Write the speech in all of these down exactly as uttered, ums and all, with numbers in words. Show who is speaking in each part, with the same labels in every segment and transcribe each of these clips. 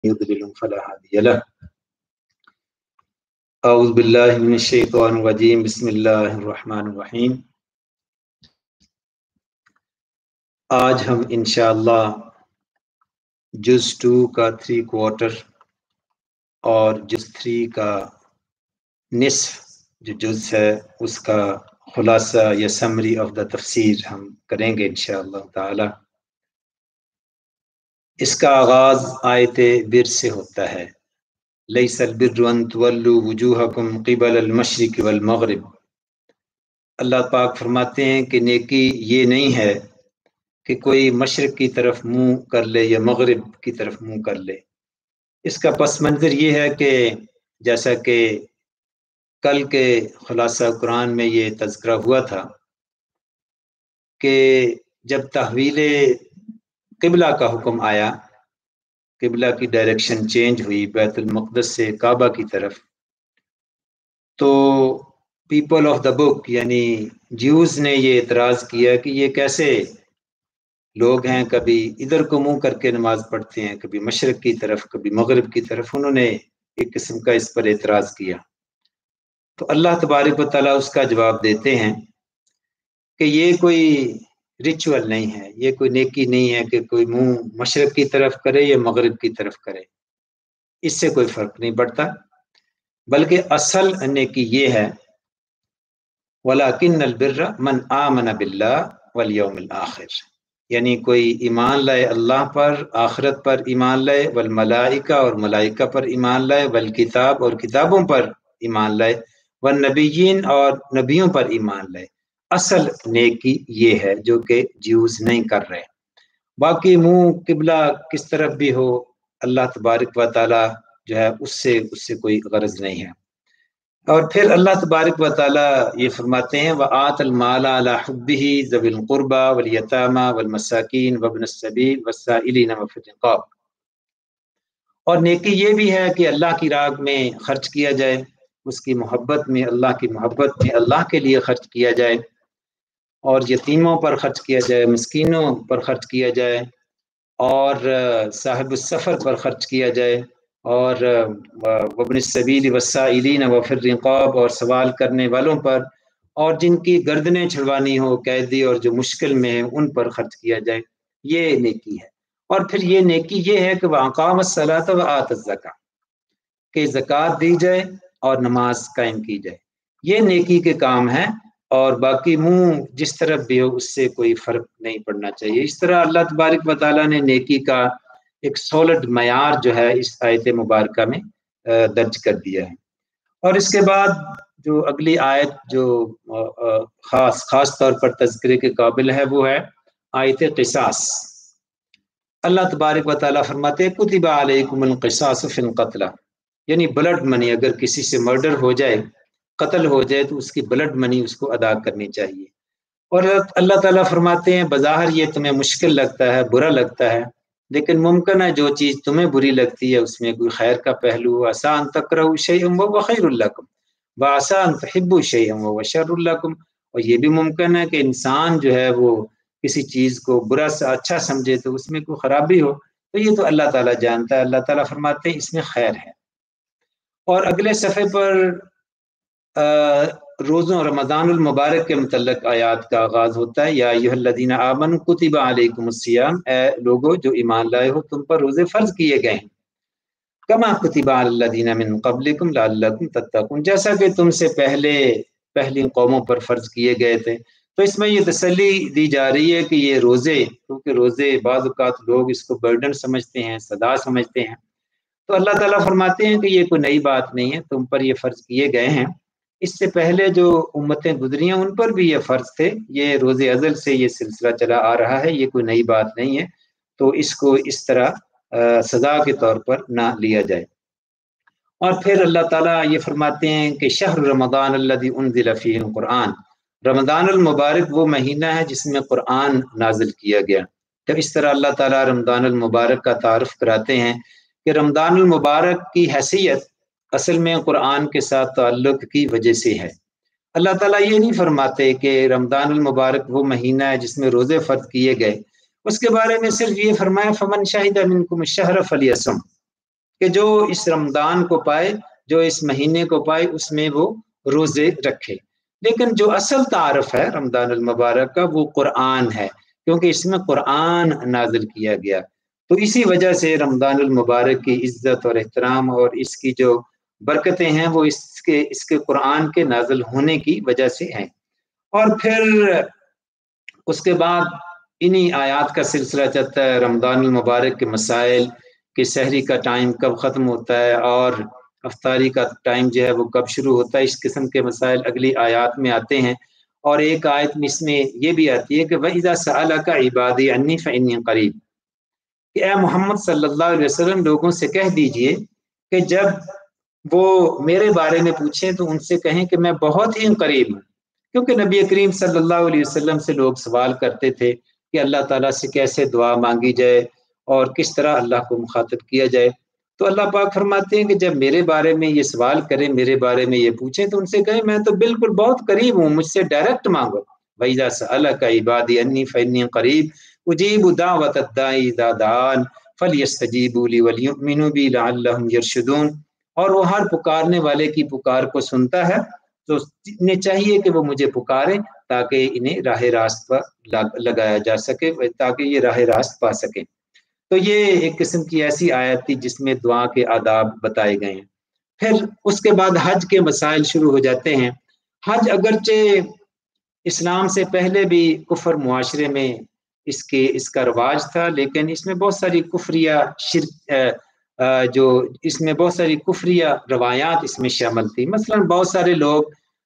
Speaker 1: يضلل فلا هادي له اعوذ باللہ من الشیطان الرجیم بسم اللہ الرحمن الرحیم۔ آج ہم انشاءاللہ جز ٹو کا تھری کوارٹر اور جز تھری کا نصف جو جز ہے اس کا خلاصہ یا سمری آف دا تفسیر ہم کریں گے انشاءاللہ تعالی۔ اس کا آغاز آیت بر سے ہوتا ہے، لیس البر ان تولوا وجوہکم قبل المشرق والمغرب۔ اللہ پاک فرماتے ہیں کہ نیکی یہ نہیں ہے کہ کوئی مشرق کی طرف منہ کر لے یا مغرب کی طرف منہ کر لے۔ اس کا پس منظر یہ ہے کہ جیسا کہ کل کے خلاصہ قرآن میں یہ تذکرہ ہوا تھا کہ جب تحویل قبلہ کا حکم آیا، قبلہ کی ڈائریکشن چینج ہوئی بیت المقدس سے کعبہ کی طرف، تو پیپل آف دا بک یعنی جیوز نے یہ اعتراض کیا کہ یہ کیسے لوگ ہیں، کبھی ادھر کو منہ کر کے نماز پڑھتے ہیں، کبھی مشرق کی طرف کبھی مغرب کی طرف۔ انہوں نے ایک قسم کا اس پر اعتراض کیا، تو اللہ تبارک و تعالیٰ اس کا جواب دیتے ہیں کہ یہ کوئی ریچول نہیں ہے، یہ کوئی نیکی نہیں ہے کہ کوئی منہ مشرق کی طرف کرے یا مغرب کی طرف کرے، اس سے کوئی فرق نہیں پڑتا، بلکہ اصل نیکی یہ ہے وَلَكِنَّ الْبِرَّ مَنْ آمَنَ بِاللَّهِ وَالْيَوْمِ الْآخِرِ، یعنی کوئی ایمان لائے اللہ پر، آخرت پر ایمان لائے، والملائکہ اور ملائکہ پر ایمان لائے، والکتاب اور کتابوں پر ایمان لائے، والنبیین اور نبیوں پر ایمان لائے۔ اصل نیکی یہ ہے جو کہ جیوز نہیں کر رہے۔ باقی منہ قبلہ کس طرف بھی ہو، اللہ تبارک و تعالی جو ہے اس سے اس سے کوئی غرض نہیں ہے۔ اور پھر اللہ تبارک و تعالی یہ فرماتے ہیں وَآتَ الْمَالَ عَلَى حُبِّهِ ذَوِي الْقُرْبَى وَالْيَتَامَى وَالْمَسَاكِينِ وَابْنَ السَّبِيلِ وَالسَّائِلِينَ وَفِي الرِّقَابِ، اور نیکی یہ بھی ہے کہ اللہ کی راہ میں خرچ کیا جائے، اس کی محبت میں، اللہ کی محبت میں اللہ کے لیے خرچ کیا جائے، اور یتیموں پر خرچ کیا جائے، مسکینوں پر خرچ کیا جائے، اور صاحب السفر پر خرچ کیا جائے، اور وابن السبیل والسائلین وفی الرقاب، اور سوال کرنے والوں پر، اور جن کی گردنیں چھڑوانی ہو، قیدی اور جو مشکل میں ہیں ان پر خرچ کیا جائے، یہ نیکی ہے۔ اور پھر یہ نیکی یہ ہے کہ وَأَقَامَ الصَّلَاةَ وَآتَى الزَّكَاةَ، کہ زکوٰۃ دی جائے اور نماز قائم کی جائے، یہ نیکی کے کام ہیں، اور باقی منہ جس طرف بھی ہو اس سے کوئی فرق نہیں پڑنا چاہیے۔ اس طرح اللہ تبارک و تعالیٰ نے نیکی کا ایک سولڈ معیار جو ہے اس آیت مبارکہ میں درج کر دیا ہے۔ اور اس کے بعد جو اگلی آیت جو خاص خاص طور پر تذکرے کے قابل ہے وہ ہے آیت قصاص۔ اللہ تبارک و تعالیٰ فرماتے ہیں کتب علیکم القصاص فی القتلى، یعنی بلڈ منی، اگر کسی سے مرڈر ہو جائے، قتل ہو جائے، تو اس کی بلڈ منی اس کو ادا کرنی چاہیے۔ اور اللہ تعالیٰ فرماتے ہیں بظاہر یہ تمہیں مشکل لگتا ہے، برا لگتا ہے، لیکن ممکن ہے جو چیز تمہیں بری لگتی ہے اس میں کوئی خیر کا پہلو ہو۔ عسیٰ ان تکرہوا شیئا وہو خیر لکم وعسیٰ ان تحبوا شیئا وہو شر لکم، اور یہ بھی ممکن ہے کہ انسان جو ہے وہ کسی چیز کو برا سے اچھا سمجھے تو اس میں کوئی خرابی ہو، تو یہ تو اللہ تعالیٰ جانتا ہے۔ اللہ تعالیٰ فرماتے ہیں اس میں خیر ہے۔ اور اگلے صفحے پر روزوں رمضان المبارک کے متعلق آیات کا آغاز ہوتا ہے، یا ایھا الذین آمنوا کتب علیکم الصیام، اے لوگو جو ایمان لائے ہو تم پر روزے فرض کیے گئے ہیں، کما کتب علی الذین من قبلکم لعلکم تتقون، جیسا کہ تم سے پہلے پہلی قوموں پر فرض کیے گئے تھے۔ تو اس میں یہ تسلی دی جا رہی ہے کہ یہ روزے، کیونکہ روزے بعض اوقات لوگ اس کو برڈن سمجھتے ہیں، سزا سمجھتے ہیں، تو اللہ تعالیٰ فرماتے ہیں کہ یہ کوئی نئی بات نہیں ہے، تم پر یہ فرض کیے گئے ہیں، اس سے پہلے جو امتیں گزری ہیں ان پر بھی یہ فرض تھے، یہ روز ازل سے یہ سلسلہ چلا آ رہا ہے، یہ کوئی نئی بات نہیں ہے، تو اس کو اس طرح سزا کے طور پر نہ لیا جائے۔ اور پھر اللہ تعالیٰ یہ فرماتے ہیں کہ شہر رمضان الذی انزل فیہ القرآن، رمضان المبارک وہ مہینہ ہے جس میں قرآن نازل کیا گیا۔ تو اس طرح اللہ تعالیٰ رمضان المبارک کا تعارف کراتے ہیں کہ رمضان المبارک کی حیثیت اصل میں قرآن کے ساتھ تعلق کی وجہ سے ہے۔ اللہ تعالیٰ یہ نہیں فرماتے کہ رمضان المبارک وہ مہینہ ہے جس میں روزے فرض کیے گئے، اس کے بارے میں صرف یہ فرمایا فمن شہد منکم الشہر فلیصم، کہ جو اس رمضان کو پائے، جو اس مہینے کو پائے، اس میں وہ روزے رکھے۔ لیکن جو اصل تعارف ہے رمضان المبارک کا وہ قرآن ہے، کیونکہ اس میں قرآن نازل کیا گیا۔ تو اسی وجہ سے رمضان المبارک کی عزت اور احترام اور اس کی جو برکتیں ہیں وہ اس کے اس کے قرآن کے نازل ہونے کی وجہ سے ہیں۔ اور پھر اس کے بعد انہی آیات کا سلسلہ چلتا ہے، رمضان المبارک کے مسائل کہ سحری کا ٹائم کب ختم ہوتا ہے اور افطاری کا ٹائم جو ہے وہ کب شروع ہوتا ہے، اس قسم کے مسائل اگلی آیات میں آتے ہیں۔ اور ایک آیت میں اس میں یہ بھی آتی ہے کہ وَإِذَا سَأَلَكَ عِبَادِي عَنِّي فَإِنِّي قَرِيبٌ، کہ اے محمد صلی اللہ علیہ وسلم لوگوں سے کہہ دیجئے کہ جب وہ میرے بارے میں پوچھیں تو ان سے کہیں کہ میں بہت ہی قریب ہوں، کیونکہ نبی کریم صلی اللہ علیہ وسلم سے لوگ سوال کرتے تھے کہ اللہ تعالیٰ سے کیسے دعا مانگی جائے اور کس طرح اللہ کو مخاطب کیا جائے۔ تو اللہ پاک فرماتے ہیں کہ جب میرے بارے میں یہ سوال کریں، میرے بارے میں یہ پوچھیں تو ان سے کہیں میں تو بالکل بہت قریب ہوں، مجھ سے ڈائریکٹ مانگو۔ وَإِذَا سَأَلَكَ عِبَادِي عَنِّي فَإِنِّي قَرِيبٌ أُجِيبُ دَعْوَةَ الدَّاعِ إِذَا دَعَانِ فَلْيَسْتَجِيبُوا لِي وَلْيُؤْمِنُوا بِي لَعَلَّهُمْ يَرْشُدُونَ۔ اور وہ ہر پکارنے والے کی پکار کو سنتا ہے، تو انہیں چاہیے کہ وہ مجھے پکاریں تاکہ انہیں راہ راست پر لگایا جا سکے، تاکہ یہ راہ راست پا سکیں۔ تو یہ ایک قسم کی ایسی آیت تھی جس میں دعا کے آداب بتائے گئے ہیں۔ پھر اس کے بعد حج کے مسائل شروع ہو جاتے ہیں۔ حج اگرچہ اسلام سے پہلے بھی کفر معاشرے میں اس کے اس کا رواج تھا، لیکن اس میں بہت ساری کفریہ شرک جو اس میں بہت ساری کفریہ روایات اس میں شامل تھی۔ مثلا بہت سارے لوگ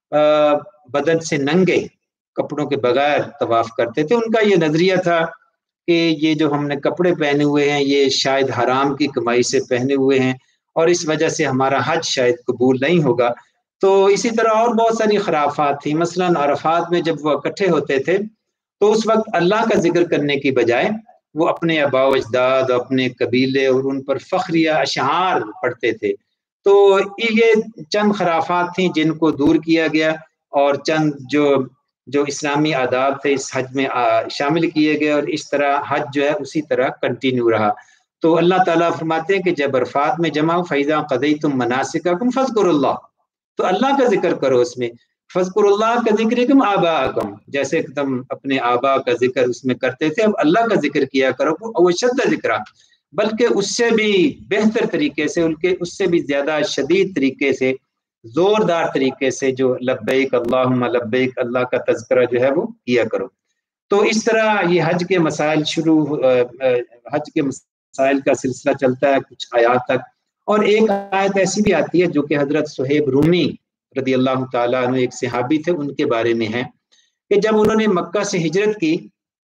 Speaker 1: بدن سے ننگے کپڑوں کے بغیر طواف کرتے تھے۔ ان کا یہ نظریہ تھا کہ یہ جو ہم نے کپڑے پہنے ہوئے ہیں یہ شاید حرام کی کمائی سے پہنے ہوئے ہیں اور اس وجہ سے ہمارا حج شاید قبول نہیں ہوگا۔ تو اسی طرح اور بہت ساری خرافات تھیں۔ مثلا عرفات میں جب وہ اکٹھے ہوتے تھے تو اس وقت اللہ کا ذکر کرنے کی بجائے وہ اپنے آباء و اجداد، اپنے قبیلے اور ان پر فخریہ اشعار پڑھتے تھے۔ تو یہ چند خرافات تھیں جن کو دور کیا گیا اور چند جو جو اسلامی آداب تھے اس حج میں شامل کیے گئے، اور اس طرح حج جو ہے اسی طرح کنٹینیو رہا۔ تو اللہ تعالیٰ فرماتے ہیں کہ جب عرفات میں جمع فَإِذَا قَضَيْتُم مَنَاسِكَكُمْ فَاذْكُرُوا اللَّهَ، تو اللہ کا ذکر کرو اس میں۔ فَاذْكُرُوا اللَّهَ كَذِكْرِكُمْ آبَاءَكُمْ، جیسے تم اپنے آبا کا ذکر اس میں کرتے تھے، اب اللہ کا ذکر کیا کرو، وہ شد ذکرہ، بلکہ اس سے بھی بہتر طریقے سے، ان کے اس سے بھی زیادہ شدید طریقے سے، زوردار طریقے سے جو لبیک اللہم لبیک اللہ کا تذکرہ جو ہے وہ کیا کرو۔ تو اس طرح یہ حج کے مسائل شروع حج کے مسائل کا سلسلہ چلتا ہے کچھ آیات تک۔ اور ایک آیت ایسی بھی آتی ہے جو کہ حضرت صہیب رومی رضی اللہ تعالیٰ عنہ ایک صحابی تھے، ان کے بارے میں ہے کہ جب انہوں نے مکہ سے ہجرت کی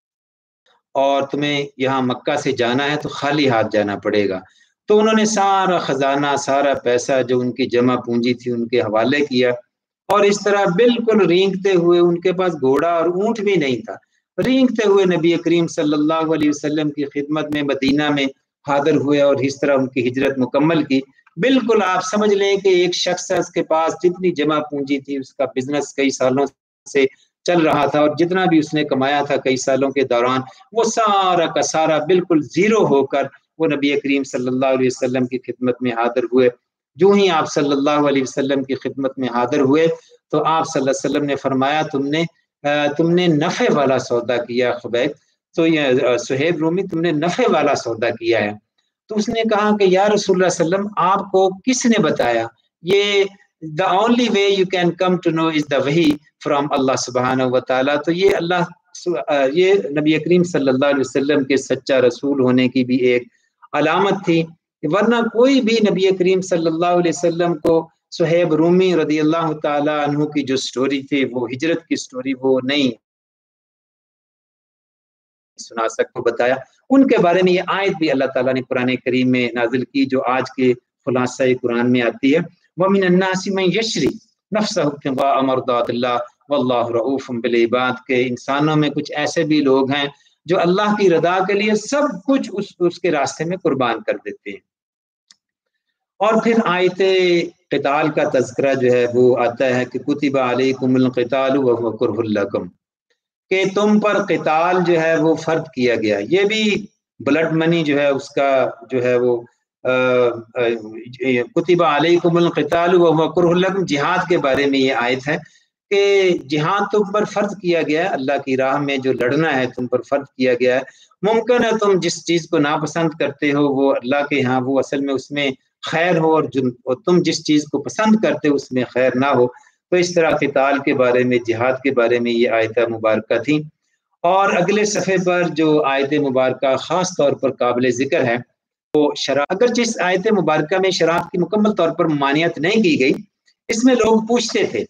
Speaker 1: اور تمہیں یہاں مکہ سے جانا ہے تو خالی ہاتھ جانا پڑے گا، تو انہوں نے سارا خزانہ، سارا پیسہ جو ان کی جمع پونجی تھی ان کے حوالے کیا، اور اس طرح بالکل رینگتے ہوئے، ان کے پاس گھوڑا اور اونٹ بھی نہیں تھا، رینگتے ہوئے نبی کریم صلی اللہ علیہ وسلم کی خدمت میں مدینہ میں حاضر ہوئے اور اس طرح ان کی ہجرت مکمل کی۔ بالکل آپ سمجھ لیں کہ ایک شخص ہے، اس کے پاس جتنی جمع پونجی تھی، اس کا بزنس کئی سالوں سے چل رہا تھا اور جتنا بھی اس نے کمایا تھا کئی سالوں کے دوران، وہ سارا کا سارا بالکل زیرو ہو کر وہ نبی کریم صلی اللہ علیہ وسلم کی خدمت میں حاضر ہوئے۔ جو ہی آپ صلی اللہ علیہ وسلم کی خدمت میں حاضر ہوئے تو آپ صلی اللہ علیہ وسلم نے فرمایا تم نے تم نے نفع والا سودا کیا خبیب، تو یہ صہیب رومی تم نے نفع والا سودا کیا ہے۔ تو اس نے کہا کہ یا رسول اللہ صلی اللہ علیہ وسلم آپ کو کس نے بتایا؟ یہ the only way you can come to know is the wahi from Allah سبحانہ و تعالیٰ۔ تو یہ اللہ یہ نبی کریم صلی اللہ علیہ وسلم کے سچا رسول ہونے کی بھی ایک علامت تھی، ورنہ کوئی بھی نبی کریم صلی اللہ علیہ وسلم کو صہیب رومی رضی اللہ تعالیٰ عنہ کی جو سٹوری تھی وہ ہجرت کی سٹوری وہ نہیں سنا سکتا بتایا۔ ان کے بارے میں یہ آیت بھی اللہ تعالیٰ نے قرآن کریم میں نازل کی جو آج کے خلاصہ قرآن میں آتی ہے، وَمِنَ النَّاسِ مَن يَشْرِي نَفْسَهُ ابْتِغَاءَ مَرْضَاتِ اللَّهِ وَاللَّهُ رَءُوفٌ بِالْعِبَادِ، کہ انسانوں میں کچھ ایسے بھی لوگ ہیں جو اللہ کی رضا کے لیے سب کچھ اس, اس کے راستے میں قربان کر دیتے ہیں۔ اور پھر آیت قتال کا تذکرہ جو ہے وہ آتا ہے کہ کتب علیکم القتال وهو کرہ لکم، کہ تم پر قتال جو ہے وہ فرض کیا گیا۔ یہ بھی بلڈ منی جو ہے اس کا جو ہے وہ کتب علیکم القتال وہو کرہ لکم، جہاد کے بارے میں یہ آیت ہے کہ جہاد تم پر فرض کیا گیا ہے، اللہ کی راہ میں جو لڑنا ہے تم پر فرض کیا گیا ہے۔ ممکن ہے تم جس چیز کو ناپسند کرتے ہو وہ اللہ کے ہاں وہ اصل میں اس میں خیر ہو، اور تم جس چیز کو پسند کرتے ہو اس میں خیر نہ ہو۔ تو اس طرح قتال کے بارے میں، جہاد کے بارے میں یہ آیت مبارکہ تھی۔ اور اگلے صفحے پر جو آیت مبارکہ خاص طور پر قابل ذکر ہے وہ شراب، اگر جس آیت مبارکہ میں شراب کی مکمل طور پر ممانعت نہیں کی گئی، اس میں لوگ پوچھتے تھے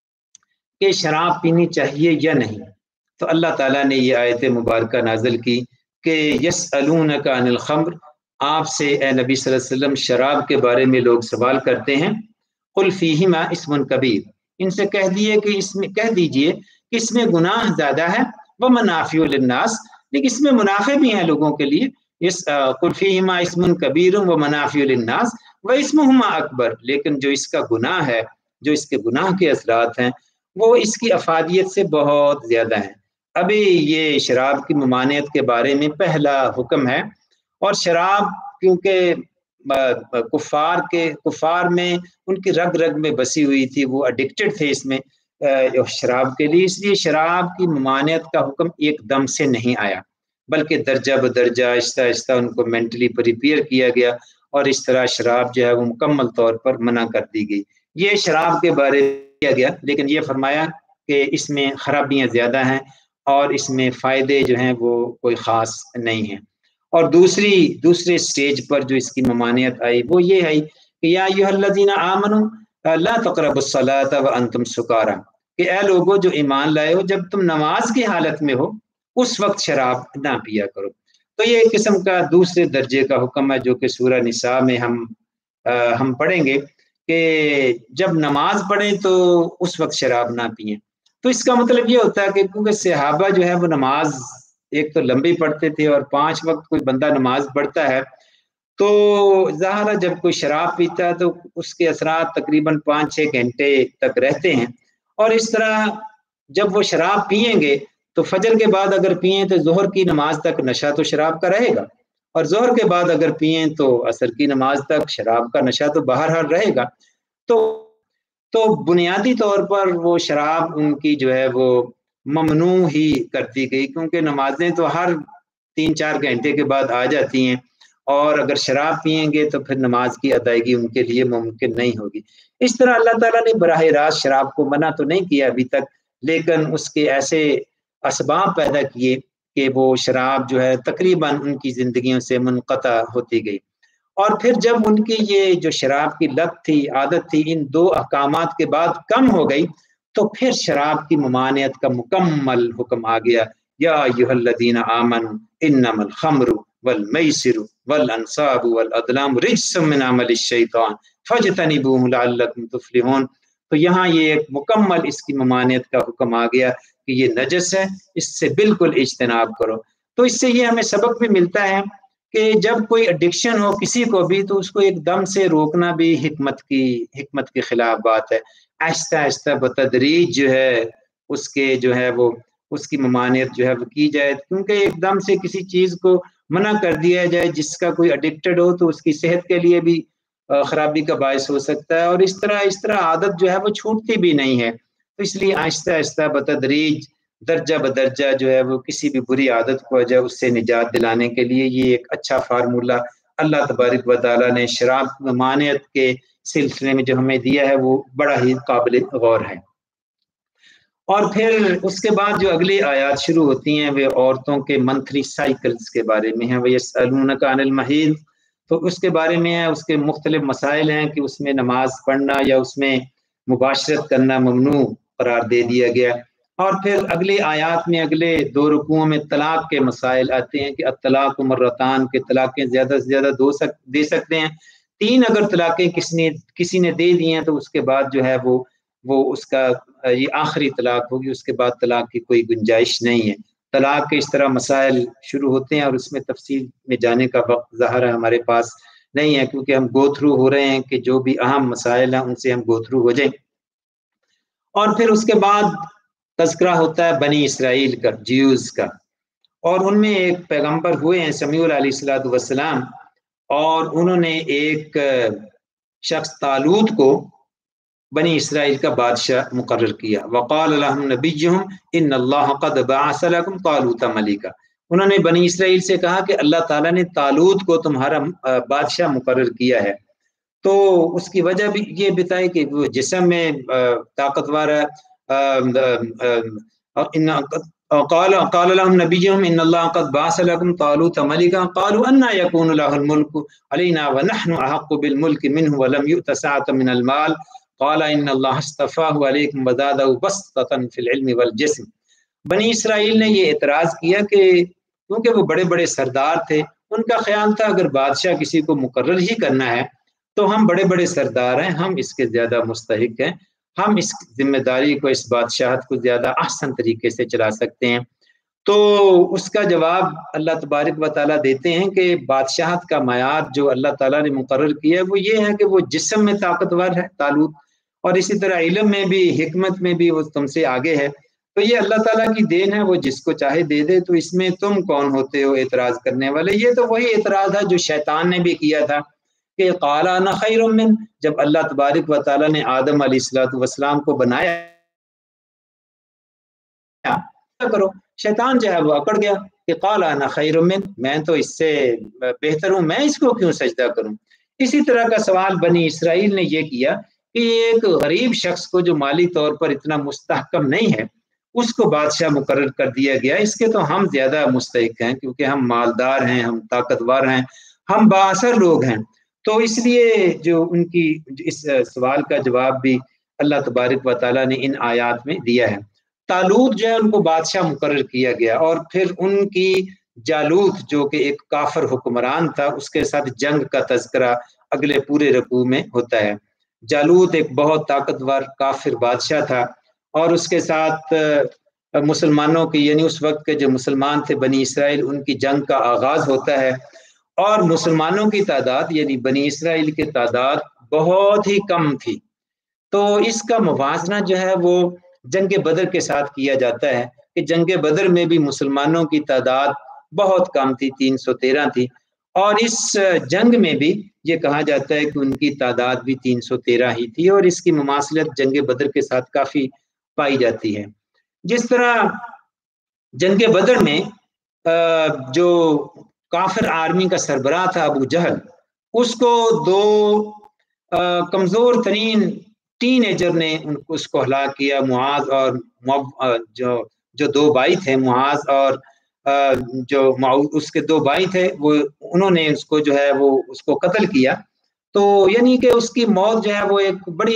Speaker 1: کہ شراب پینی چاہیے یا نہیں، تو اللہ تعالیٰ نے یہ آیت مبارکہ نازل کی کہ یسألونک عن الخمر، آپ سے اے نبی صلی اللہ علیہ وسلم شراب کے بارے میں لوگ سوال کرتے ہیں، قل فیہما اسم کبیر، ان سے کہہ دیے کہ اس میں کہہ دیجئے کہ اس میں گناہ زیادہ ہے، ومنافع للناس، لیکن اس میں منافع بھی ہیں لوگوں کے لیے، اس قل فیہما اسم کبیر ومنافع للناس واسمہما اکبر، لیکن جو اس کا گناہ ہے، جو اس کے گناہ کے اثرات ہیں وہ اس کی افادیت سے بہت زیادہ ہیں۔ ابھی یہ شراب کی ممانعت کے بارے میں پہلا حکم ہے، اور شراب کیونکہ کفار کے کفار میں ان کی رگ رگ میں بسی ہوئی تھی، وہ اڈکٹڈ تھے اس میں شراب کے لیے، اس لیے شراب کی ممانعت کا حکم ایک دم سے نہیں آیا، بلکہ درجہ بدرجہ آہستہ آہستہ ان کو مینٹلی پریپیئر کیا گیا، اور اس طرح شراب جو ہے وہ مکمل طور پر منع کر دی گئی۔ یہ شراب کے بارے میں کیا گیا، لیکن یہ فرمایا کہ اس میں خرابیاں زیادہ ہیں اور اس میں فائدے جو ہیں وہ کوئی خاص نہیں ہیں۔ اور دوسری دوسرے سٹیج پر جو اس کی ممانعت آئی وہ یہ ہے کہ یا ایھا الذین آمنوا لا تقربوا الصلاۃ وانتم سکارى، کہ اے لوگو جو ایمان لائے ہو، جب تم نماز کی حالت میں ہو اس وقت شراب نہ پیا کرو۔ تو یہ ایک قسم کا دوسرے درجے کا حکم ہے جو کہ سورہ نساء میں ہم ہم پڑھیں گے کہ جب نماز پڑھیں تو اس وقت شراب نہ پئیں۔ تو اس کا مطلب یہ ہوتا ہے کہ کیونکہ صحابہ جو ہے وہ نماز ایک تو لمبی پڑھتے تھے، اور پانچ وقت کوئی بندہ نماز پڑھتا ہے تو ظاہر ہے جب کوئی شراب پیتا ہے تو اس کے اثرات تقریباً پانچ چھ گھنٹے تک رہتے ہیں، اور اس طرح جب وہ شراب پئیں گے تو فجر کے بعد اگر پئیں تو ظہر کی نماز تک نشہ تو شراب کا رہے گا، اور ظہر کے بعد اگر پئیں تو عصر کی نماز تک شراب کا نشہ تو بہرحال رہے گا۔ تو تو بنیادی طور پر وہ شراب ان کی جو ہے وہ ممنوع ہی کر دی گئی، کیونکہ نمازیں تو ہر تین چار گھنٹے کے بعد آ جاتی ہیں، اور اگر شراب پئیں گے تو پھر نماز کی ادائیگی ان کے لیے ممکن نہیں ہوگی۔ اس طرح اللہ تعالیٰ نے براہ راست شراب کو منع تو نہیں کیا ابھی تک، لیکن اس کے ایسے اسباب پیدا کیے کہ وہ شراب جو ہے تقریباً ان کی زندگیوں سے منقطع ہوتی گئی۔ اور پھر جب ان کی یہ جو شراب کی لت تھی، عادت تھی، ان دو احکامات کے بعد کم ہو گئی، تو پھر شراب کی ممانعت کا مکمل حکم آ گیا، یا ایھا الذین آمنوا انما الخمر والمیسر والانصاب والازلام رجس من عمل الشیطان فاجتنبوہ لعلکم تفلحون۔ تو یہاں یہ ایک مکمل اس کی ممانعت کا حکم آ گیا کہ یہ نجس ہے، اس سے بالکل اجتناب کرو۔ تو اس سے یہ ہمیں سبق بھی ملتا ہے کہ جب کوئی ایڈکشن ہو کسی کو بھی تو اس کو ایک دم سے روکنا بھی حکمت کی حکمت کے خلاف بات ہے، آہستہ آہستہ بتدریج جو ہے اس کے جو ہے وہ اس کی ممانعت جو ہے وہ کی جائے، کیونکہ ایک دم سے کسی چیز کو منع کر دیا جائے جس کا کوئی ایڈکٹڈ ہو تو اس کی صحت کے لیے بھی خرابی کا باعث ہو سکتا ہے، اور اس طرح اس طرح عادت جو ہے وہ چھوٹتی بھی نہیں ہے۔ تو اس لیے آہستہ آہستہ بتدریج درجہ بدرجہ جو ہے وہ کسی بھی بری عادت کو جو ہے اس سے نجات دلانے کے لیے یہ ایک اچھا فارمولہ اللہ تبارک و تعالیٰ نے شراب ممانعت کے سلسلے میں جو ہمیں دیا ہے وہ بڑا ہی قابل غور ہے۔ اور پھر اس کے بعد جو اگلی آیات شروع ہوتی ہیں وہ عورتوں کے منتھلی سائیکلز کے بارے میں ہیں، وَيَسْأَلُونَكَ عَنِ الْمَحِيضِ، تو اس کے بارے میں ہے، اس کے مختلف مسائل ہیں کہ اس میں نماز پڑھنا یا اس میں مباشرت کرنا ممنوع قرار دے دیا گیا۔ اور پھر اگلی آیات میں اگلے دو رکوعوں میں طلاق کے مسائل آتے ہیں کہ الطلاق مرتان، کے طلاقیں زیادہ سے زیادہ دو سک دے سکتے ہیں، تین اگر طلاقیں کسی نے کسی نے دے دی ہیں تو اس کے بعد جو ہے وہ وہ اس کا یہ آخری طلاق ہوگی، اس کے بعد طلاق کی کوئی گنجائش نہیں ہے۔ طلاق کے اس طرح مسائل شروع ہوتے ہیں اور اس میں تفصیل میں جانے کا وقت ظاہر ہے ہمارے پاس نہیں ہے، کیونکہ ہم گو تھرو ہو رہے ہیں کہ جو بھی اہم مسائل ہیں ان سے ہم گو تھرو ہو جائیں۔ اور پھر اس کے بعد تذکرہ ہوتا ہے بنی اسرائیل کا، جیوز کا، اور ان میں ایک پیغمبر ہوئے ہیں سمیع علیہ الصلوۃ والسلام، اور انہوں نے ایک شخص طالوت کو بنی اسرائیل کا بادشاہ مقرر کیا. وقال لهم نبیہم ان اللہ قد بعث لکم طالوت ملکا. انہوں نے بنی اسرائیل سے کہا کہ اللہ تعالیٰ نے طالوت کو تمہارا بادشاہ مقرر کیا ہے. تو اس کی وجہ بھی یہ بتائی کہ وہ جسم میں طاقتور ہے. قال قال لهم نبيهم ان الله قد بعث لكم طالوت ملكا قالوا ان يكون له الملك علينا ونحن احق بالملك منه ولم يؤت سعة من المال قال ان الله اصطفاه عليكم وزاده بسطة في العلم والجسم. بنی اسرائیل نے یہ اعتراض کیا کہ کیونکہ وہ بڑے بڑے سردار تھے، ان کا خیال تھا اگر بادشاہ کسی کو مقرر ہی کرنا ہے تو ہم بڑے بڑے سردار ہیں، ہم اس کے زیادہ مستحق ہیں، ہم اس ذمہ داری کو، اس بادشاہت کو زیادہ احسن طریقے سے چلا سکتے ہیں. تو اس کا جواب اللہ تبارک و تعالیٰ دیتے ہیں کہ بادشاہت کا معیار جو اللہ تعالیٰ نے مقرر کیا ہے وہ یہ ہے کہ وہ جسم میں طاقتور ہے طالوت، اور اسی طرح علم میں بھی، حکمت میں بھی وہ تم سے آگے ہے. تو یہ اللہ تعالیٰ کی دین ہے، وہ جس کو چاہے دے دے، تو اس میں تم کون ہوتے ہو اعتراض کرنے والے. یہ تو وہی اعتراض ہے جو شیطان نے بھی کیا تھا کہ قال انا خیر من، جب اللہ تبارک و تعالیٰ نے آدم علیہ الصلوۃ والسلام کو بنایا کرو، شیطان جو ہے وہ اکڑ گیا کہ قال انا خیر من، میں تو اس سے بہتر ہوں، میں اس کو کیوں سجدہ کروں. اسی طرح کا سوال بنی اسرائیل نے یہ کیا کہ ایک غریب شخص کو جو مالی طور پر اتنا مستحکم نہیں ہے اس کو بادشاہ مقرر کر دیا گیا، اس کے تو ہم زیادہ مستحق ہیں کیونکہ ہم مالدار ہیں، ہم طاقتور ہیں، ہم بااثر لوگ ہیں. تو اس لیے جو ان کی اس سوال کا جواب بھی اللہ تبارک و تعالیٰ نے ان آیات میں دیا ہے. طالوت جو ہے ان کو بادشاہ مقرر کیا گیا، اور پھر ان کی جالوت جو کہ ایک کافر حکمران تھا اس کے ساتھ جنگ کا تذکرہ اگلے پورے رکوع میں ہوتا ہے. جالوت ایک بہت طاقتور کافر بادشاہ تھا، اور اس کے ساتھ مسلمانوں کی، یعنی اس وقت کے جو مسلمان تھے بنی اسرائیل، ان کی جنگ کا آغاز ہوتا ہے. اور مسلمانوں کی تعداد یعنی بنی اسرائیل کی تعداد بہت ہی کم تھی. تو اس کا موازنہ جو ہے وہ جنگ بدر کے ساتھ کیا جاتا ہے کہ جنگ بدر میں بھی مسلمانوں کی تعداد بہت کم تھی، تین سو تیرہ تھی، اور اس جنگ میں بھی یہ کہا جاتا ہے کہ ان کی تعداد بھی تین سو تیرہ ہی تھی، اور اس کی مماثلت جنگ بدر کے ساتھ کافی پائی جاتی ہے. جس طرح جنگ بدر میں جو کافر آرمی کا سربراہ تھا ابو جہل، اس کو دو کمزور ترین ٹین ایجر نے اس کو ہلاک کیا. معاذ اور جو جو دو بھائی تھے، معاذ اور جو اس کے دو بھائی تھے، وہ انہوں نے اس کو جو ہے وہ اس کو قتل کیا. تو یعنی کہ اس کی موت جو ہے وہ ایک بڑی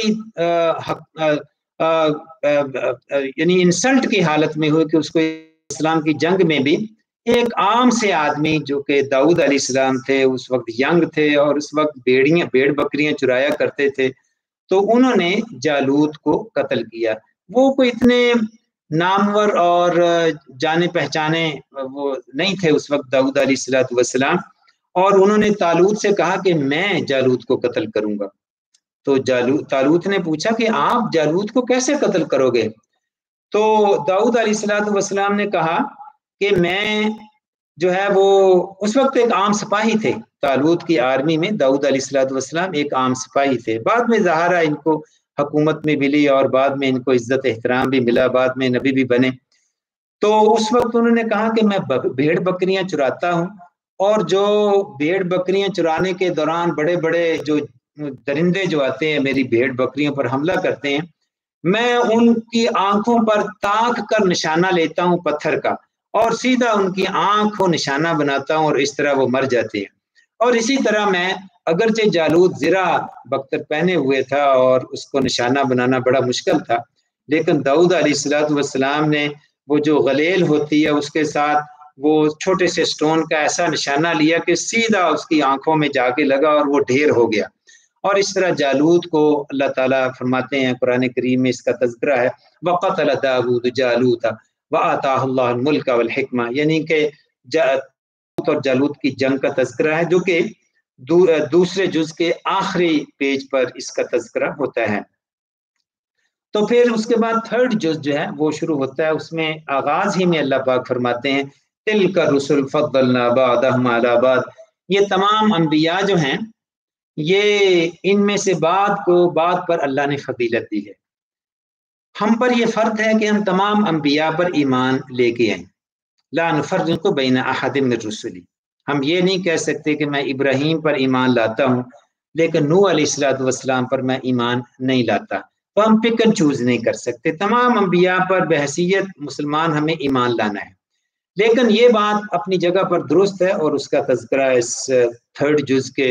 Speaker 1: یعنی انسلٹ کی حالت میں ہوئی کہ اس کو اسلام کی جنگ میں بھی ایک عام سے آدمی جو کہ داؤد علیہ السلام تھے، اس وقت ینگ تھے اور اس وقت بیڑیاں بیڑ بکریاں چرایا کرتے تھے، تو انہوں نے جالوت کو قتل کیا. وہ کوئی اتنے نامور اور جانے پہچانے وہ نہیں تھے اس وقت داؤد علیہ السلام، اور انہوں نے طالوت سے کہا کہ میں جالوت کو قتل کروں گا. تو جالوت طالوت نے پوچھا کہ آپ جالوت کو کیسے قتل کرو گے؟ تو داؤد علیہ السلام نے کہا کہ میں جو ہے وہ اس وقت ایک عام سپاہی تھے، طالوت کی آرمی میں داؤد علیہ السلام ایک عام سپاہی تھے. بعد میں ظاہرہ ان کو حکومت میں ملی اور بعد میں ان کو عزت احترام بھی ملا، بعد میں نبی بھی بنے. تو اس وقت انہوں نے کہا کہ میں بھیڑ بکریاں چراتا ہوں، اور جو بھیڑ بکریاں چرانے کے دوران بڑے بڑے جو درندے جو آتے ہیں میری بھیڑ بکریوں پر حملہ کرتے ہیں، میں ان کی آنکھوں پر تاک کر نشانہ لیتا ہوں پتھر کا، اور سیدھا ان کی آنکھ کو نشانہ بناتا ہوں، اور اس طرح وہ مر جاتے ہیں. اور اسی طرح میں اگرچہ جالوت زرہ بختر پہنے ہوئے تھا اور اس کو نشانہ بنانا بڑا مشکل تھا، لیکن داؤد علیہ السلام نے وہ جو غلیل ہوتی ہے اس کے ساتھ وہ چھوٹے سے سٹون کا ایسا نشانہ لیا کہ سیدھا اس کی آنکھوں میں جا کے لگا اور وہ ڈھیر ہو گیا. اور اس طرح جالوت کو اللہ تعالیٰ فرماتے ہیں قرآن کریم میں اس کا تذکرہ ہے وَقَتَلَ دَاوُودُ جَالُوتَ وَآتَاهُ اللَّهُ الْمُلْكَ وَالْحِكْمَةَ، یعنی کہ جالوت اور جالوت کی جنگ کا تذکرہ ہے جو کہ دوسرے جز کے آخری پیج پر اس کا تذکرہ ہوتا ہے. تو پھر اس کے بعد تھرڈ جز جو ہے وہ شروع ہوتا ہے. اس میں آغاز ہی میں اللہ پاک فرماتے ہیں تِلْكَ الرُّسُلُ فَضَّلْنَا بَعْضَهُمْ عَلَىٰ بَعْضٍ، یہ تمام انبیاء جو ہیں یہ ان میں سے بعد کو بعد پر اللہ نے فضیلت دی ہے. ہم پر یہ فرض ہے کہ ہم تمام انبیاء پر ایمان لے کے آئیں. لا نفرق بین احد من رسلی. ہم یہ نہیں کہہ سکتے کہ میں ابراہیم پر ایمان لاتا ہوں لیکن نوح علیہ الصلوۃ والسلام پر میں ایمان نہیں لاتا. تو ہم پک اینڈ چوز نہیں کر سکتے. تمام انبیاء پر بحیثیت مسلمان ہمیں ایمان لانا ہے. لیکن یہ بات اپنی جگہ پر درست ہے اور اس کا تذکرہ اس تھرڈ جز کے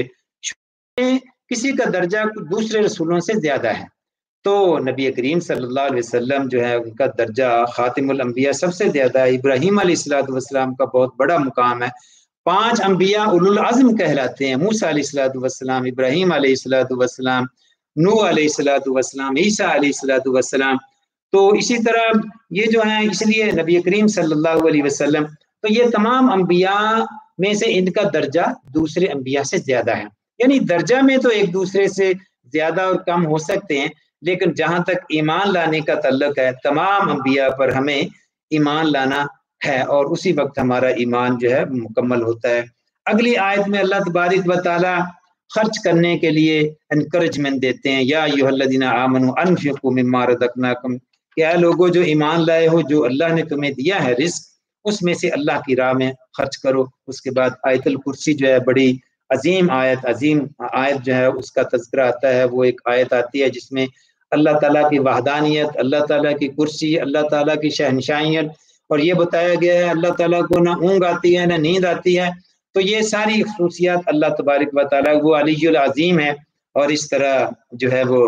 Speaker 1: کسی کا درجہ دوسرے رسولوں سے زیادہ ہے. تو نبی کریم صلی اللہ علیہ وسلم جو ہے ان کا درجہ خاتم الانبیاء سب سے زیادہ ہے. ابراہیم علیہ الصلوۃ والسلام کا بہت بڑا مقام ہے. پانچ انبیاء اولو العزم کہلاتے ہیں. موسیٰ علیہ الصلوۃ والسلام، ابراہیم علیہ الصلوۃ والسلام، نوح علیہ الصلوۃ والسلام، عیسیٰ علیہ الصلوۃ والسلام. تو اسی طرح یہ جو ہیں اس لیے نبی کریم صلی اللہ علیہ وسلم، تو یہ تمام انبیاء میں سے ان کا درجہ دوسرے انبیاء سے زیادہ ہے. یعنی درجہ میں تو ایک دوسرے سے زیادہ اور کم ہو سکتے ہیں، لیکن جہاں تک ایمان لانے کا تعلق ہے تمام انبیاء پر ہمیں ایمان لانا ہے اور اسی وقت ہمارا ایمان جو ہے مکمل ہوتا ہے. اگلی آیت میں اللہ تبارک و تعالی خرچ کرنے کے لیے انکریجمنٹ دیتے ہیں. یا ایھا الذین آمنوا انفقوا مما رزقناکم، کہ اے لوگوں جو ایمان لائے ہو، جو اللہ نے تمہیں دیا ہے رزق، اس میں سے اللہ کی راہ میں خرچ کرو. اس کے بعد آیت الکرسی جو ہے بڑی عظیم آیت عظیم آیت جو ہے اس کا تذکرہ آتا ہے. وہ ایک آیت آتی ہے جس میں اللہ تعالیٰ کی وحدانیت، اللہ تعالیٰ کی کرسی، اللہ تعالیٰ کی شہنشائیت اور یہ بتایا گیا ہے اللہ تعالیٰ کو نہ اونگ آتی ہے نہ نیند آتی ہے. تو یہ ساری خصوصیات اللہ تبارک و تعالیٰ وہ علی العظیم ہے. اور اس طرح جو ہے وہ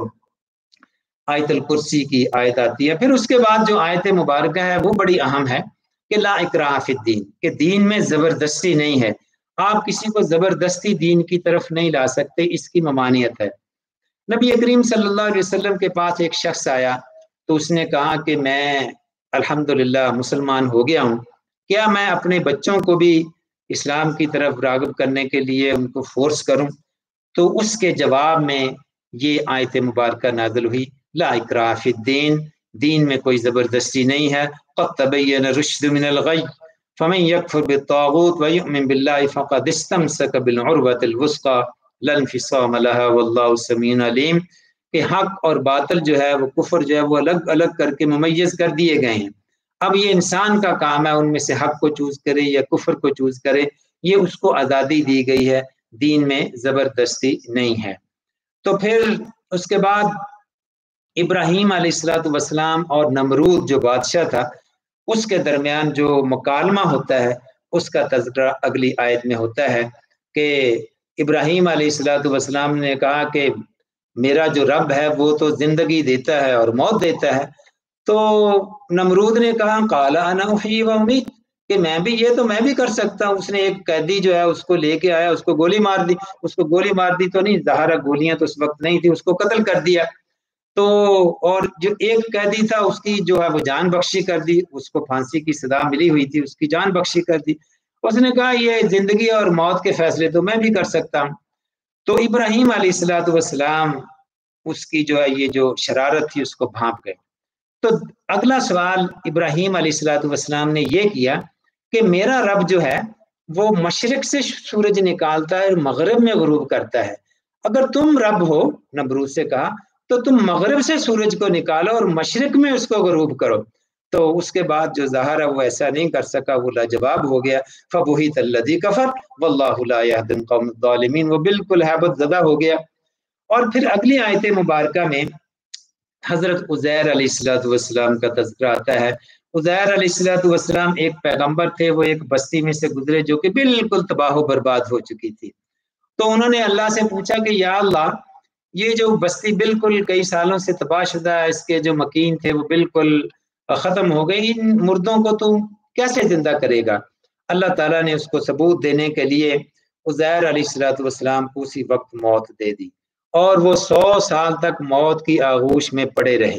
Speaker 1: آیت الکرسی کی آیت آتی ہے. پھر اس کے بعد جو آیت مبارکہ ہے وہ بڑی اہم ہے کہ لا اکراہ فی الدین، کہ دین میں زبردستی نہیں ہے. آپ کسی کو زبردستی دین کی طرف نہیں لا سکتے، اس کی ممانعت ہے. نبی کریم صلی اللہ علیہ وسلم کے پاس ایک شخص آیا تو اس نے کہا کہ میں الحمدللہ مسلمان ہو گیا ہوں، کیا میں اپنے بچوں کو بھی اسلام کی طرف راغب کرنے کے لیے ان کو فورس کروں؟ تو اس کے جواب میں یہ آیت مبارکہ نازل ہوئی، لا اکراہ فی الدین، دین میں کوئی زبردستی نہیں ہے. قد تبین الرشد من الغی فمن یکفر بالطاغوت ویؤمن باللہ فقد استمسک بالعروۃ الوثقی لا انفصام لها واللہ سمیع علیم، کہ حق اور باطل جو ہے وہ کفر جو ہے وہ الگ الگ کر کے ممیز کر دیے گئے ہیں. اب یہ انسان کا کام ہے ان میں سے حق کو چوز کرے یا کفر کو چوز کرے، یہ اس کو آزادی دی گئی ہے، دین میں زبردستی نہیں ہے. تو پھر اس کے بعد ابراہیم علیہ الصلوۃ والسلام اور نمرود جو بادشاہ تھا اس کے درمیان جو مکالمہ ہوتا ہے اس کا تذکرہ اگلی آیت میں ہوتا ہے کہ ابراہیم علیہ الصلوۃ والسلام نے کہا کہ میرا جو رب ہے وہ تو زندگی دیتا ہے اور موت دیتا ہے. تو نمرود نے کہا قال انا احیی و امیت، کہ میں بھی یہ تو میں بھی کر سکتا ہوں. اس نے ایک قیدی جو ہے اس کو لے کے آیا، اس کو گولی مار دی. اس کو گولی مار دی تو نہیں، ظاہر گولیاں تو اس وقت نہیں تھی، اس کو قتل کر دیا. تو اور جو ایک قیدی تھا اس کی جو ہے وہ جان بخشی کر دی، اس کو پھانسی کی سزا ملی ہوئی تھی، اس کی جان بخشی کر دی. اس نے کہا یہ زندگی اور موت کے فیصلے تو میں بھی کر سکتا ہوں. تو ابراہیم علیہ الصلوۃ والسلام اس کی جو ہے یہ جو شرارت تھی اس کو بھانپ گئے. تو اگلا سوال ابراہیم علیہ الصلوۃ والسلام نے یہ کیا کہ میرا رب جو ہے وہ مشرق سے سورج نکالتا ہے اور مغرب میں غروب کرتا ہے، اگر تم رب ہو، نمرود سے کہا، تو تم مغرب سے سورج کو نکالو اور مشرق میں اس کو غروب کرو. تو اس کے بعد جو ظاہر ہے وہ ایسا نہیں کر سکا، وہ لاجواب ہو گیا. فبہت الذی کفر واللہ لا یہدی القوم الظالمین، وہ بالکل ہیبت زدہ ہو گیا. اور پھر اگلی آیت مبارکہ میں حضرت عزیر علیہ الصلوۃ والسلام کا تذکرہ آتا ہے. عزیر علیہ الصلوۃ والسلام ایک پیغمبر تھے، وہ ایک بستی میں سے گزرے جو کہ بالکل تباہ و برباد ہو چکی تھی. تو انہوں نے اللہ سے پوچھا کہ یا اللہ، یہ جو بستی بالکل کئی سالوں سے تباہ شدہ ہے، اس کے جو مکین تھے وہ بالکل ختم ہو گئی، ان مردوں کو تو کیسے زندہ کرے گا؟ اللہ تعالیٰ نے اس کو ثبوت دینے کے لیے عزیر علیہ الصلوۃ والسلام کو اسی وقت موت دے دی اور وہ سو سال تک موت کی آغوش میں پڑے رہے.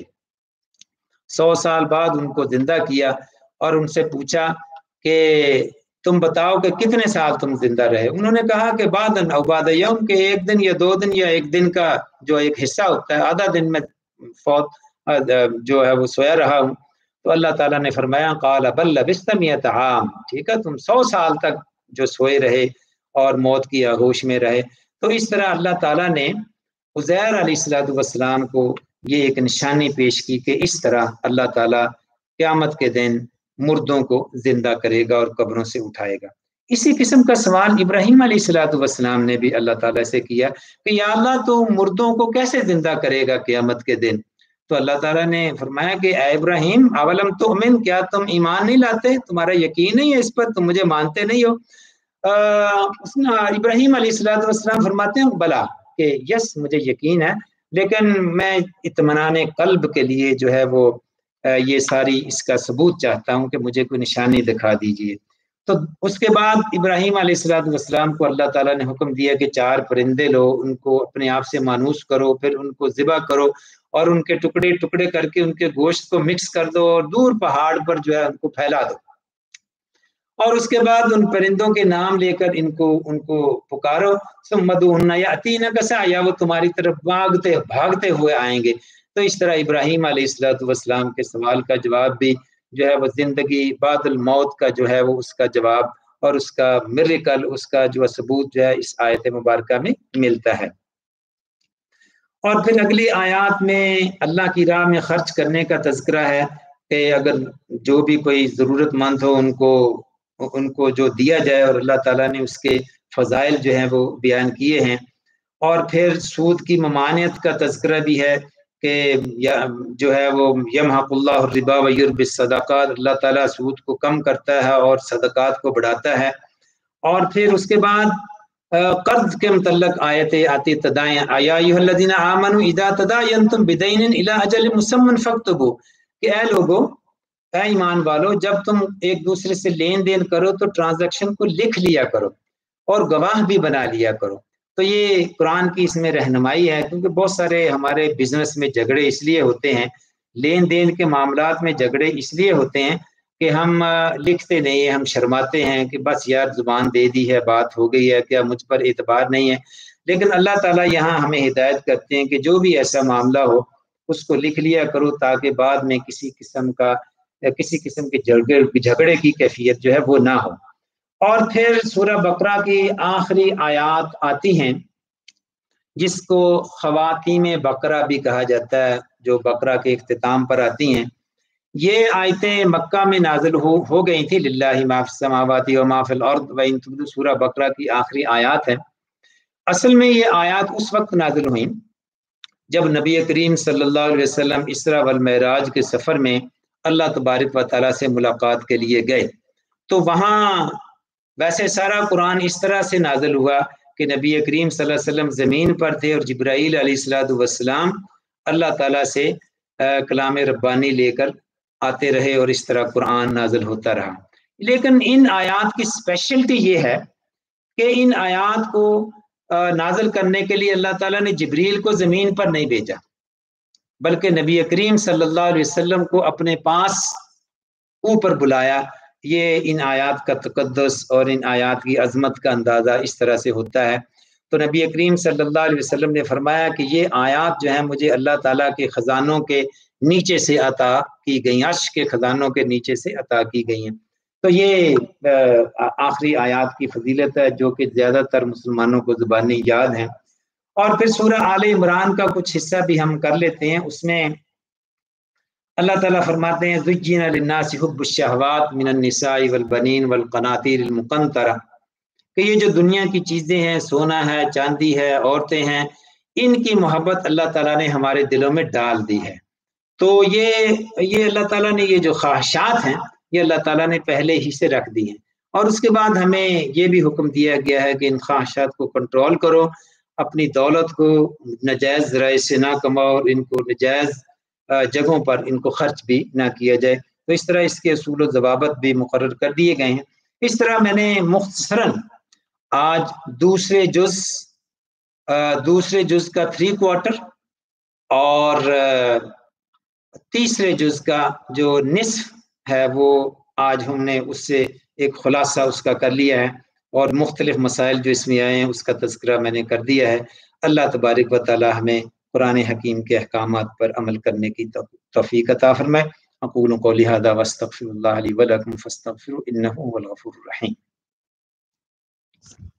Speaker 1: سو سال بعد ان کو زندہ کیا اور ان سے پوچھا کہ تم بتاؤ کہ کتنے سال تم زندہ رہے؟ انہوں نے کہا کہ بعد او بعد یوم، کہ ایک دن یا دو دن یا ایک دن کا جو ایک حصہ ہوتا ہے، آدھا دن میں فوت جو ہے وہ سویا رہا ہوں. تو اللہ تعالیٰ نے فرمایا قال بل لبثت مئۃ عام، ٹھیک ہے تم سو سال تک جو سوئے رہے اور موت کی آغوش میں رہے۔ تو اس طرح اللہ تعالیٰ نے عزیر علیہ الصلوۃ والسلام کو یہ ایک نشانی پیش کی کہ اس طرح اللہ تعالیٰ قیامت کے دن مردوں کو زندہ کرے گا اور قبروں سے اٹھائے گا۔ اسی قسم کا سوال ابراہیم علیہ الصلوۃ والسلام نے بھی اللہ تعالیٰ سے کیا کہ یا اللہ تو مردوں کو کیسے زندہ کرے گا قیامت کے دن؟ تو اللہ تعالیٰ نے فرمایا کہ اے ابراہیم اولم تؤمن، کیا تم ایمان نہیں لاتے؟ تمہارا یقین نہیں ہے اس پر؟ تم مجھے مانتے نہیں ہو؟ ابراہیم علیہ الصلوۃ والسلام فرماتے ہیں بلا، کہ یس مجھے یقین ہے، لیکن میں اطمینان قلب کے لیے جو ہے وہ یہ ساری اس کا ثبوت چاہتا ہوں کہ مجھے کوئی نشانی دکھا دیجئے۔ تو اس کے بعد ابراہیم علیہ الصلوۃ والسلام کو اللہ تعالیٰ نے حکم دیا کہ چار پرندے لو، ان کو اپنے آپ سے مانوس کرو، پھر ان کو ذبح کرو اور ان کے ٹکڑے ٹکڑے کر کے ان کے گوشت کو مکس کر دو اور دور پہاڑ پر جو ہے ان کو پھیلا دو، اور اس کے بعد ان پرندوں کے نام لے کر ان کو ان کو پکارو، ثم ادعوہن یأتینک سعیا، وہ تمہاری طرف بھاگتے بھاگتے ہوئے آئیں گے۔ تو اس طرح ابراہیم علیہ الصلوۃ والسلام کے سوال کا جواب بھی جو ہے وہ زندگی بعد الموت کا جو ہے وہ اس کا جواب اور اس کا میریکل، اس کا جو ثبوت جو ہے اس آیت مبارکہ میں ملتا ہے۔ اور پھر اگلی آیات میں اللہ کی راہ میں خرچ کرنے کا تذکرہ ہے کہ اگر جو بھی کوئی ضرورت مند ہو ان کو ان کو جو دیا جائے، اور اللہ تعالیٰ نے اس کے فضائل جو ہیں وہ بیان کیے ہیں۔ اور پھر سود کی ممانعت کا تذکرہ بھی ہے کہ جو ہے وہ یمحق اللہ الربا ویربی الصدقات، اللہ تعالیٰ سود کو کم کرتا ہے اور صدقات کو بڑھاتا ہے۔ اور پھر اس کے بعد قرض کے متعلق آیت آتی تدائیں، یا ایھا الذین آمنوا اذا تداینتم بدین الی اجل مسمى فاکتبوا، کہ اے لوگو، اے ایمان والو، جب تم ایک دوسرے سے لین دین کرو تو ٹرانزیکشن کو لکھ لیا کرو اور گواہ بھی بنا لیا کرو۔ تو یہ قرآن کی اس میں رہنمائی ہے، کیونکہ بہت سارے ہمارے بزنس میں جھگڑے اس لیے ہوتے ہیں، لین دین کے معاملات میں جھگڑے اس لیے ہوتے ہیں کہ ہم لکھتے نہیں ہیں، ہم شرماتے ہیں کہ بس یار زبان دے دی ہے، بات ہو گئی ہے، کیا مجھ پر اعتبار نہیں ہے۔ لیکن اللہ تعالیٰ یہاں ہمیں ہدایت کرتے ہیں کہ جو بھی ایسا معاملہ ہو اس کو لکھ لیا کرو، تاکہ بعد میں کسی قسم کا کسی قسم کے جھگڑے کی کیفیت جو ہے وہ نہ ہو۔ اور پھر سورہ بقرہ کی آخری آیات آتی ہیں جس کو خواتین بقرہ بھی کہا جاتا ہے، جو بقرہ کے اختتام پر آتی ہیں۔ یہ آیتیں مکہ میں نازل ہو ہو گئی تھی، للہ ما فی السماوات و ما فی الارض وان تبدوا، سورہ بقرہ کی آخری آیات ہے۔ اصل میں یہ آیات اس وقت نازل ہوئیں جب نبی کریم صلی اللہ علیہ وسلم اسراء والمعراج کے سفر میں اللہ تبارک و تعالیٰ سے ملاقات کے لیے گئے، تو وہاں ویسے سارا قرآن اس طرح سے نازل ہوا کہ نبی کریم صلی اللہ علیہ وسلم زمین پر تھے اور جبرائیل علیہ الصلوۃ والسلام اللہ تعالیٰ سے کلام ربانی لے کر آتے رہے اور اس طرح قرآن نازل ہوتا رہا۔ لیکن ان آیات کی اسپیشلٹی یہ ہے کہ ان آیات کو نازل کرنے کے لیے اللہ تعالیٰ نے جبریل کو زمین پر نہیں بھیجا، بلکہ نبی کریم صلی اللہ علیہ وسلم کو اپنے پاس اوپر بلایا۔ یہ ان آیات کا تقدس اور ان آیات کی عظمت کا اندازہ اس طرح سے ہوتا ہے۔ تو نبی کریم صلی اللہ علیہ وسلم نے فرمایا کہ یہ آیات جو ہیں مجھے اللہ تعالیٰ کے خزانوں کے نیچے سے عطا کی گئی، عرش کے خزانوں کے نیچے سے عطا کی گئی ہیں۔ تو یہ آخری آیات کی فضیلت ہے جو کہ زیادہ تر مسلمانوں کو زبانی یاد ہیں۔ اور پھر سورہ آل عمران کا کچھ حصہ بھی ہم کر لیتے ہیں۔ اس میں اللہ تعالیٰ فرماتے ہیں زُيِّنَ لِلنَّاسِ حُبُّ الشَّهَوَاتِ مِنَ النِّسَاءِ وَالْبَنِينَ وَالْقَنَاطِيرِ الْمُقَنطَرَةِ، کہ یہ جو دنیا کی چیزیں ہیں، سونا ہے، چاندی ہے، عورتیں ہیں، ان کی محبت اللہ تعالیٰ نے ہمارے دلوں میں ڈال دی ہے۔ تو یہ یہ اللہ تعالیٰ نے یہ جو خواہشات ہیں یہ اللہ تعالیٰ نے پہلے ہی سے رکھ دی ہیں، اور اس کے بعد ہمیں یہ بھی حکم دیا گیا ہے کہ ان خواہشات کو کنٹرول کرو، اپنی دولت کو ناجائز ذرائع سے نہ کماؤ اور ان کو ناجائز جگہوں پر ان کو خرچ بھی نہ کیا جائے۔ تو اس طرح اس کے اصول و ضوابط بھی مقرر کر دیے گئے ہیں۔ اس طرح میں نے مختصراً آج دوسرے جز دوسرے جز کا تھری کوارٹر اور تیسرے جز کا جو نصف ہے وہ آج ہم نے اس سے ایک خلاصہ اس کا کر لیا ہے، اور مختلف مسائل جو اس میں آئے ہیں اس کا تذکرہ میں نے کر دیا ہے۔ اللہ تبارک و تعالی ہمیں قرآن حکیم کے احکامات پر عمل کرنے کی توفیق عطا فرمائے۔ اقول قولی ھذا واستغفر اللہ لی ولکم فاستغفروہ انہ ھو الغفور الرحیم۔